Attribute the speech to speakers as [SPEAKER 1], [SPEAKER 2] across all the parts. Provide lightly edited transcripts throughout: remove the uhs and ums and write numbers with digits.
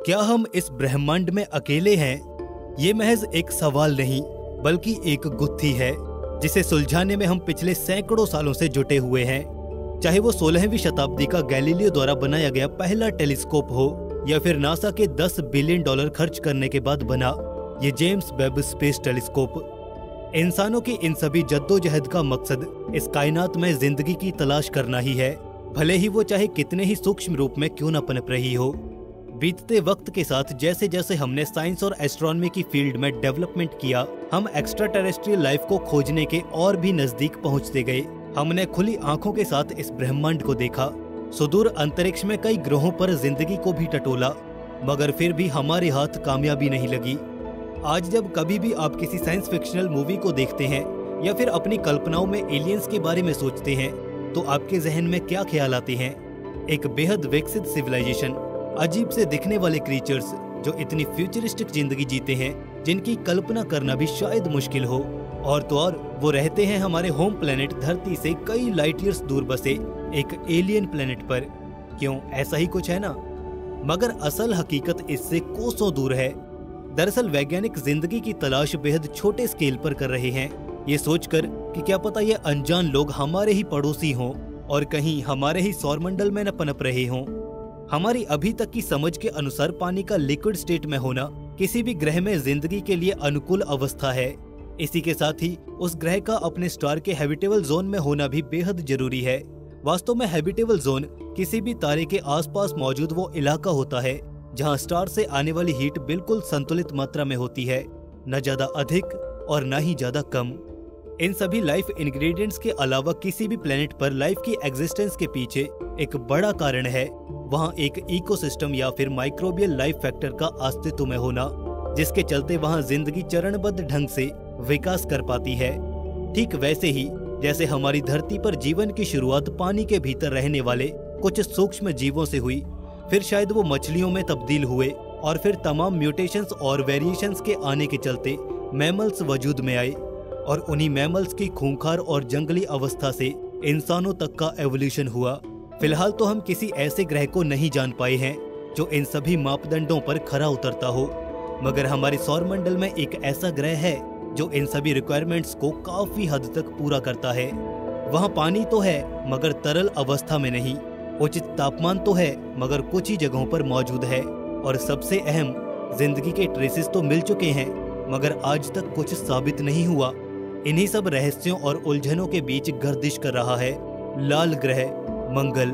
[SPEAKER 1] क्या हम इस ब्रह्मांड में अकेले हैं? ये महज एक सवाल नहीं बल्कि एक गुत्थी है जिसे सुलझाने में हम पिछले सैकड़ों सालों से जुटे हुए हैं। चाहे वो 16वीं शताब्दी का गैलीलियो द्वारा बनाया गया पहला टेलीस्कोप हो या फिर नासा के $10 बिलियन खर्च करने के बाद बना ये जेम्स वेब स्पेस टेलीस्कोप। इंसानों की इन सभी जद्दोजहद का मकसद इस कायनात में जिंदगी की तलाश करना ही है, भले ही वो चाहे कितने ही सूक्ष्म रूप में क्यों न पनप रही हो। बीतते वक्त के साथ जैसे जैसे हमने साइंस और एस्ट्रोनॉमी की फील्ड में डेवलपमेंट किया, हम एक्स्ट्रा टेरेस्ट्रियल लाइफ को खोजने के और भी नजदीक पहुंचते गए। हमने खुली आंखों के साथ इस ब्रह्मांड को देखा, सुदूर अंतरिक्ष में कई ग्रहों पर जिंदगी को भी टटोला, मगर फिर भी हमारे हाथ कामयाबी नहीं लगी। आज जब कभी भी आप किसी साइंस फिक्शनल मूवी को देखते हैं या फिर अपनी कल्पनाओं में एलियंस के बारे में सोचते हैं, तो आपके जहन में क्या ख्याल आते हैं? एक बेहद विकसित सिविलाइजेशन, अजीब से दिखने वाले क्रीचर्स जो इतनी फ्यूचरिस्टिक जिंदगी जीते हैं जिनकी कल्पना करना भी शायद मुश्किल हो, और तो और वो रहते हैं हमारे होम प्लेनेट धरती से कई लाइट ईयर्स दूर बसे एक एलियन प्लेनेट पर। क्यों, ऐसा ही कुछ है ना? मगर असल हकीकत इससे कोसों दूर है। दरअसल वैज्ञानिक जिंदगी की तलाश बेहद छोटे स्केल पर कर रहे हैं, ये सोचकर कि क्या पता ये अनजान लोग हमारे ही पड़ोसी हों और कहीं हमारे ही सौरमंडल में न पनप रहे हों। हमारी अभी तक की समझ के अनुसार पानी का लिक्विड स्टेट में होना किसी भी ग्रह में जिंदगी के लिए अनुकूल अवस्था है। इसी के साथ ही उस ग्रह का अपने स्टार के हैबिटेबल जोन में होना भी बेहद जरूरी है। वास्तव में हैबिटेबल जोन किसी भी तारे के आसपास मौजूद वो इलाका होता है जहां स्टार से आने वाली हीट बिल्कुल संतुलित मात्रा में होती है, न ज्यादा अधिक और न ही ज्यादा कम। इन सभी लाइफ इंग्रेडिएंट्स के अलावा किसी भी प्लेनेट पर लाइफ की एग्जिस्टेंस के पीछे एक बड़ा कारण है वहां एक इकोसिस्टम या फिर माइक्रोबियल लाइफ फैक्टर का अस्तित्व में होना, जिसके चलते वहां जिंदगी चरणबद्ध ढंग से विकास कर पाती है। ठीक वैसे ही जैसे हमारी धरती पर जीवन की शुरुआत पानी के भीतर रहने वाले कुछ सूक्ष्म जीवों से हुई, फिर शायद वो मछलियों में तब्दील हुए और फिर तमाम म्यूटेशंस और वेरिएशंस के आने के चलते मैमल्स वजूद में आए, और उन्हीं मैमल्स की खूंखार और जंगली अवस्था से इंसानों तक का एवोल्यूशन हुआ। फिलहाल तो हम किसी ऐसे ग्रह को नहीं जान पाए हैं जो इन सभी मापदंडों पर खरा उतरता हो, मगर हमारे सौरमंडल में एक ऐसा ग्रह है जो इन सभी रिक्वायरमेंट्स को काफी हद तक पूरा करता है। वहाँ पानी तो है मगर तरल अवस्था में नहीं, उचित तापमान तो है मगर कुछ ही जगहों पर मौजूद है, और सबसे अहम, जिंदगी के ट्रेसेस तो मिल चुके हैं मगर आज तक कुछ साबित नहीं हुआ। इन्हीं सब रहस्यों और उलझनों के बीच गर्दिश कर रहा है लाल ग्रह मंगल।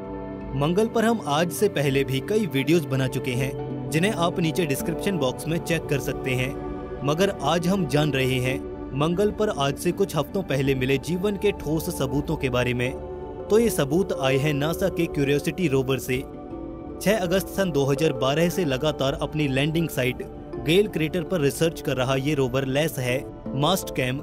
[SPEAKER 1] मंगल पर हम आज से पहले भी कई वीडियोस बना चुके हैं जिन्हें आप नीचे डिस्क्रिप्शन बॉक्स में चेक कर सकते हैं, मगर आज हम जान रहे हैं मंगल पर आज से कुछ हफ्तों पहले मिले जीवन के ठोस सबूतों के बारे में। तो ये सबूत आए हैं नासा के क्यूरियोसिटी रोवर से। 6 अगस्त सन 2012 से लगातार अपनी लैंडिंग साइट गेल क्रेटर पर रिसर्च कर रहा ये रोवर लैस है मास्ट कैम,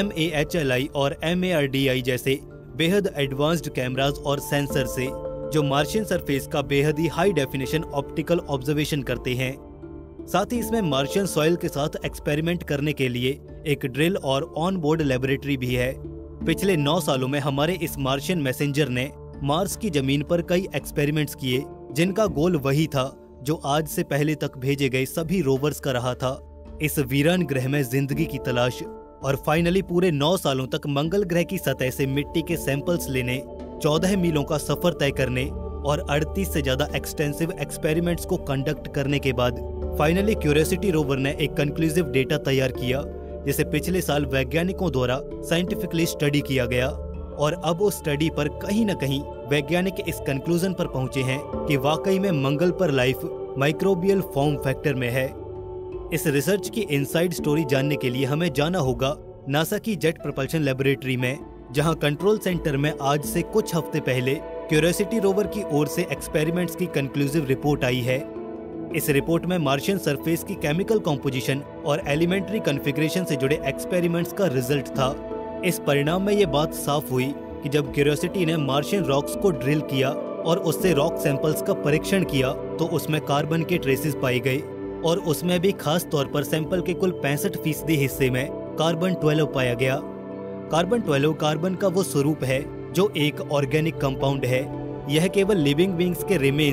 [SPEAKER 1] MAHLI और MARDI जैसे बेहद एडवांस्ड कैमरास और सेंसर से, जो मार्शियन सरफेस का बेहद ही हाई डेफिनेशन ऑप्टिकल ऑब्जर्वेशन करते हैं। साथ ही इसमें मार्शियन सॉइल के साथ एक्सपेरिमेंट करने के लिए एक ड्रिल और ऑन बोर्ड लेबोरेटरी भी है। पिछले 9 सालों में हमारे इस मार्शियन मैसेंजर ने मार्स की जमीन पर कई एक्सपेरिमेंट्स किए जिनका गोल वही था जो आज से पहले तक भेजे गए सभी रोवर्स का रहा था, इस वीरान ग्रह में जिंदगी की तलाश। और फाइनली पूरे 9 सालों तक मंगल ग्रह की सतह से मिट्टी के सैंपल्स लेने, 14 मीलों का सफर तय करने और 38 से ज्यादा एक्सटेंसिव एक्सपेरिमेंट्स को कंडक्ट करने के बाद फाइनली क्यूरियोसिटी रोवर ने एक कंक्लूसिव डेटा तैयार किया, जिसे पिछले साल वैज्ञानिकों द्वारा साइंटिफिकली स्टडी किया गया। और अब उस स्टडी पर कहीं न कहीं वैज्ञानिक इस कंक्लूजन पर पहुंचे हैं कि वाकई में मंगल पर लाइफ माइक्रोबियल फॉर्म फैक्टर में है। इस रिसर्च की इनसाइड स्टोरी जानने के लिए हमें जाना होगा नासा की जेट प्रोपल्शन लेबोरेटरी में, जहां कंट्रोल सेंटर में आज से कुछ हफ्ते पहले क्यूरियोसिटी रोवर की ओर से एक्सपेरिमेंट्स की कंक्लूसिव रिपोर्ट आई है। इस रिपोर्ट में मार्शियन सरफेस की केमिकल कॉम्पोजिशन और एलिमेंट्री कॉन्फ़िगरेशन से जुड़े एक्सपेरिमेंट्स का रिजल्ट था। इस परिणाम में ये बात साफ हुई कि जब क्यूरियोसिटी ने मार्शियन रॉक्स को ड्रिल किया और उससे रॉक सैंपल्स का परीक्षण किया तो उसमें कार्बन के ट्रेसेस पाए गए, और उसमें भी खास तौर पर सैंपल के कुल 65% हिस्से में कार्बन 12 पाया गया। कार्बन 12 कार्बन का वो स्वरूप है जो एक ऑर्गेनिक कंपाउंड है। यह केवल लिविंग बीइंग्स के रिमेन्स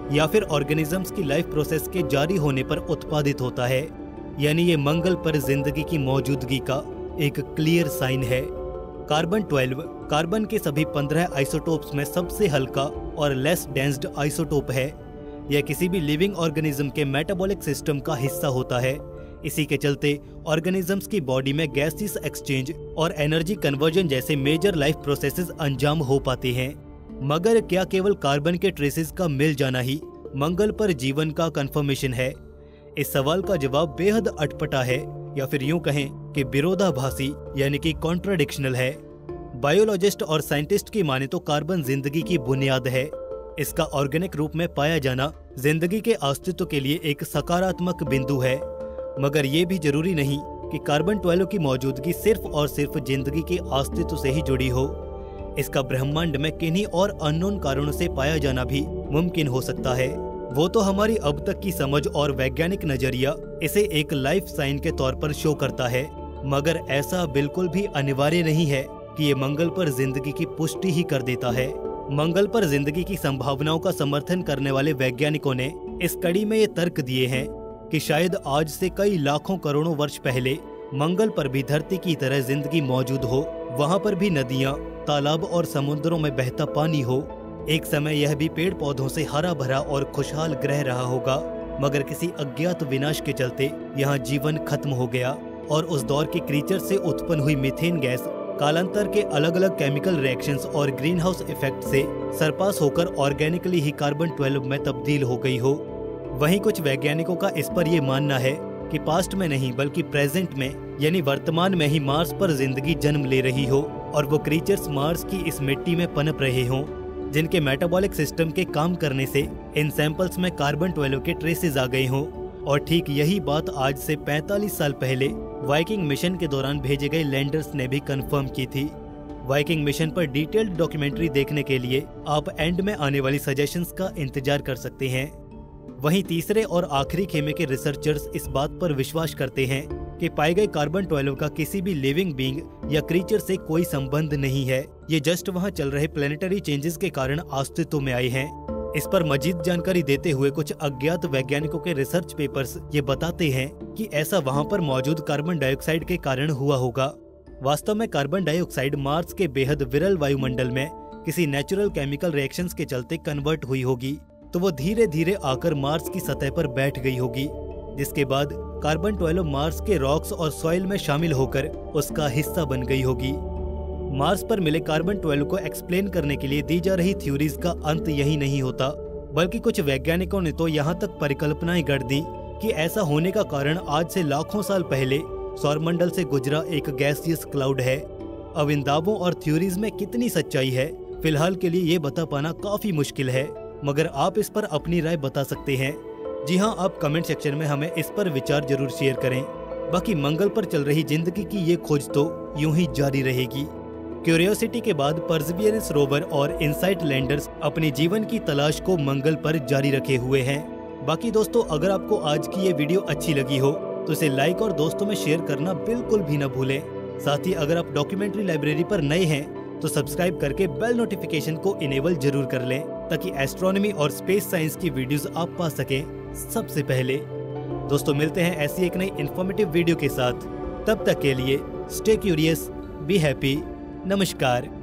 [SPEAKER 1] या फिर ऑर्गेनिजम्स की लाइफ प्रोसेस के जारी होने पर उत्पादित होता है। यानी ये मंगल पर जिंदगी की मौजूदगी का एक क्लियर साइन है। कार्बन 12 कार्बन के सभी 15 आइसोटोप्स में सबसे हल्का और लेस डेंस्ड आइसोटोप है। यह किसी भी लिविंग ऑर्गेनिज्म के मेटाबॉलिक सिस्टम का हिस्सा होता है। इसी के चलते ऑर्गेनिजम्स की बॉडी में गैसेस एक्सचेंज और एनर्जी कन्वर्जन जैसे मेजर लाइफ प्रोसेसेस अंजाम हो पाते हैं। मगर क्या केवल कार्बन के ट्रेसेस का मिल जाना ही मंगल पर जीवन का कंफर्मेशन है? इस सवाल का जवाब बेहद अटपटा है, या फिर यूं कहें कि विरोधाभासी यानी कि कॉन्ट्राडिक्शनल है। बायोलॉजिस्ट और साइंटिस्ट की माने तो कार्बन जिंदगी की बुनियाद है। इसका ऑर्गेनिक रूप में पाया जाना जिंदगी के अस्तित्व के लिए एक सकारात्मक बिंदु है। मगर ये भी जरूरी नहीं कि कार्बन 12 की मौजूदगी सिर्फ और सिर्फ जिंदगी के अस्तित्व से ही जुड़ी हो। इसका ब्रह्मांड में किन्हीं और अननोन कारणों से पाया जाना भी मुमकिन हो सकता है। वो तो हमारी अब तक की समझ और वैज्ञानिक नजरिया इसे एक लाइफ साइन के तौर पर शो करता है। मगर ऐसा बिल्कुल भी अनिवार्य नहीं है कि ये मंगल पर जिंदगी की पुष्टि ही कर देता है। मंगल पर जिंदगी की संभावनाओं का समर्थन करने वाले वैज्ञानिकों ने इस कड़ी में ये तर्क दिए हैं कि शायद आज से कई लाखों करोड़ों वर्ष पहले मंगल पर भी धरती की तरह जिंदगी मौजूद हो। वहाँ पर भी नदियाँ, तालाब और समुद्रों में बहता पानी हो। एक समय यह भी पेड़ पौधों से हरा भरा और खुशहाल ग्रह रहा होगा। मगर किसी अज्ञात विनाश के चलते यहाँ जीवन खत्म हो गया और उस दौर के क्रीचर से उत्पन्न हुई मीथेन गैस कालांतर के अलग अलग केमिकल रिएक्शंस और ग्रीन हाउस इफेक्ट से सरपास होकर ऑर्गेनिकली ही कार्बन 12 में तब्दील हो गई हो। वहीं कुछ वैज्ञानिकों का इस पर यह मानना है कि पास्ट में नहीं बल्कि प्रेजेंट में यानी वर्तमान में ही मार्स पर जिंदगी जन्म ले रही हो और वो क्रीचर्स मार्स की इस मिट्टी में पनप रहे हों, जिनके मेटाबॉलिक सिस्टम के काम करने से इन सैंपल्स में कार्बन 12 के ट्रेसेस आ गए हों। और ठीक यही बात आज से 45 साल पहले वाइकिंग मिशन के दौरान भेजे गए लैंडर्स ने भी कंफर्म की थी। वाइकिंग मिशन पर डिटेल्ड डॉक्यूमेंट्री देखने के लिए आप एंड में आने वाली सजेशंस का इंतजार कर सकते हैं। वहीं तीसरे और आखिरी खेमे के रिसर्चर्स इस बात पर विश्वास करते हैं कि पाए गए कार्बन 12 का किसी भी लिविंग बीइंग या क्रीचर से कोई संबंध नहीं है। ये जस्ट वहां चल रहे प्लेनेटरी चेंजेस के कारण अस्तित्व में आए हैं। इस पर मजीद जानकारी देते हुए कुछ अज्ञात वैज्ञानिकों के रिसर्च पेपर्स ये बताते हैं कि ऐसा वहां पर मौजूद कार्बन डाइऑक्साइड के कारण हुआ होगा। वास्तव में कार्बन डाइऑक्साइड मार्स के बेहद विरल वायुमंडल में किसी नेचुरल केमिकल रिएक्शंस के चलते कन्वर्ट हुई होगी, तो वो धीरे धीरे आकर मार्स की सतह पर बैठ गई होगी, जिसके बाद कार्बन 12 मार्स के रॉक्स और सॉइल में शामिल होकर उसका हिस्सा बन गई होगी। मार्स पर मिले कार्बन 12 को एक्सप्लेन करने के लिए दी जा रही थ्योरीज का अंत यही नहीं होता, बल्कि कुछ वैज्ञानिकों ने तो यहाँ तक परिकल्पनाएं गढ़ दी कि ऐसा होने का कारण आज से लाखों साल पहले सौरमंडल से गुजरा एक गैसियस क्लाउड है। अब इन दावों और थ्योरीज में कितनी सच्चाई है, फिलहाल के लिए ये बता पाना काफी मुश्किल है, मगर आप इस पर अपनी राय बता सकते हैं। जी हाँ, आप कमेंट सेक्शन में हमें इस पर विचार जरूर शेयर करें। बाकी मंगल पर चल रही जिंदगी की ये खोज तो यूं ही जारी रहेगी। क्यूरियोसिटी के बाद परसिवियरेंस रोवर और इनसाइट लैंडर्स अपने जीवन की तलाश को मंगल पर जारी रखे हुए हैं। बाकी दोस्तों, अगर आपको आज की ये वीडियो अच्छी लगी हो तो इसे लाइक और दोस्तों में शेयर करना बिल्कुल भी न भूलें। साथ ही अगर आप डॉक्यूमेंट्री लाइब्रेरी पर नए हैं तो सब्सक्राइब करके बेल नोटिफिकेशन को इनेबल जरूर कर लें, ताकि एस्ट्रोनॉमी और स्पेस साइंस की वीडियोस आप पा सकें सबसे पहले। दोस्तों, मिलते हैं ऐसी एक नई इन्फॉर्मेटिव वीडियो के साथ। तब तक के लिए स्टे क्यूरियस, बी हैप्पी, नमस्कार।